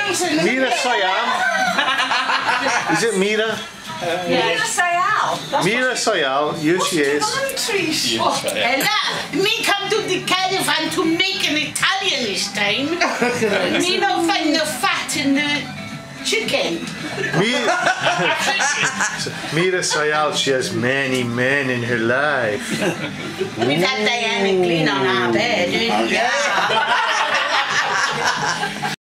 Mira Sayal. Is it Mira? Mira Sayal. Mira Sayal, here she is. Me come to the caravan to make an Italian this time. Me no find the fat in the chicken. Mira Sayal, she has many men in her life. We've had Diana clean on our bed.